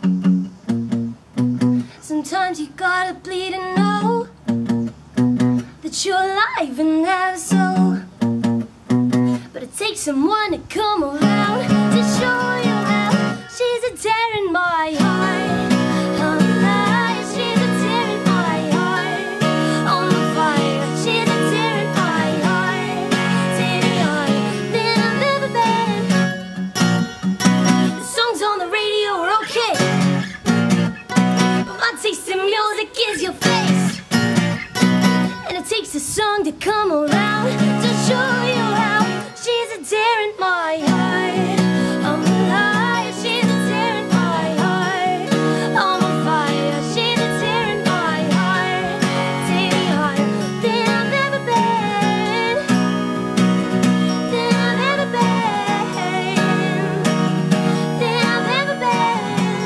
Sometimes you gotta bleed and know that you're alive and have a soul. But it takes someone to come around to show you how. She's a tear in my heart. I'm alive. She's a tear in my heart. On fire. She's a tear in my heart. Tearing harder than I've ever been. The songs on the radio are okay, but my taste in music is your face. And it takes a song to come around to show you how. She's a tear in my heart. I'm alive. She's a tear in my heart. I'm on fire. She's a tear in my heart. Tearing harder than I've ever been. Than I've ever been. Than I've ever been.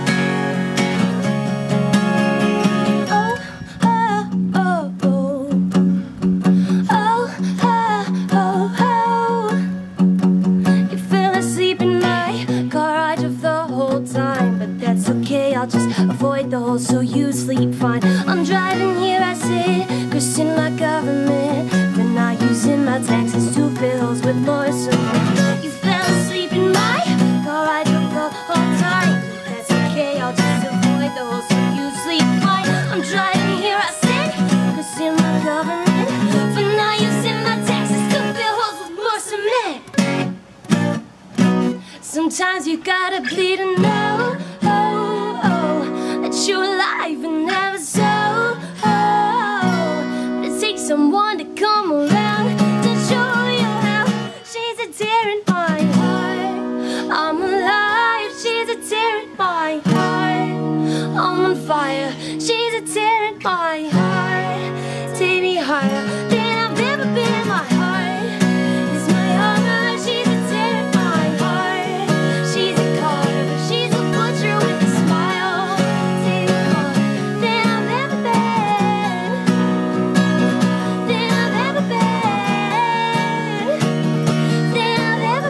Oh, oh, oh, oh. Oh, oh, oh, oh. You fell asleep in my car, I drove the whole time, but that's okay, I'll just avoid the hole so you sleep fine. I'm driving here, I sit, cursing my government for not using my taxes to fill holes with more cement. You fell asleep in my car, I drove the whole time, but that's okay, I'll just avoid the hole so you sleep fine. I'm driving here, I sit, cursing my government for not using my taxes to fill holes with more cement. Sometimes you gotta bleed and know that you're alive and have a soul. But it takes someone to come around to show you how. She's a tear in my heart. I'm alive. She's a tear in my heart. I'm on fire. She's a tear in my heart. Take me higher than I've ever been. My heart is my armor. She's a tear in my heart. She's a carver. She's a butcher with a smile. Take me higher than I've ever been. Than I've ever been. Than I've ever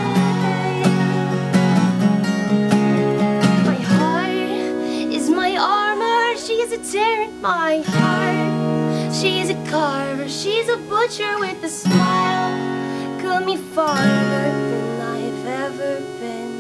been. My heart is my armor. She's a tear in my heart. She's a carver, she's a butcher with a smile. Cut me farther than I've ever been.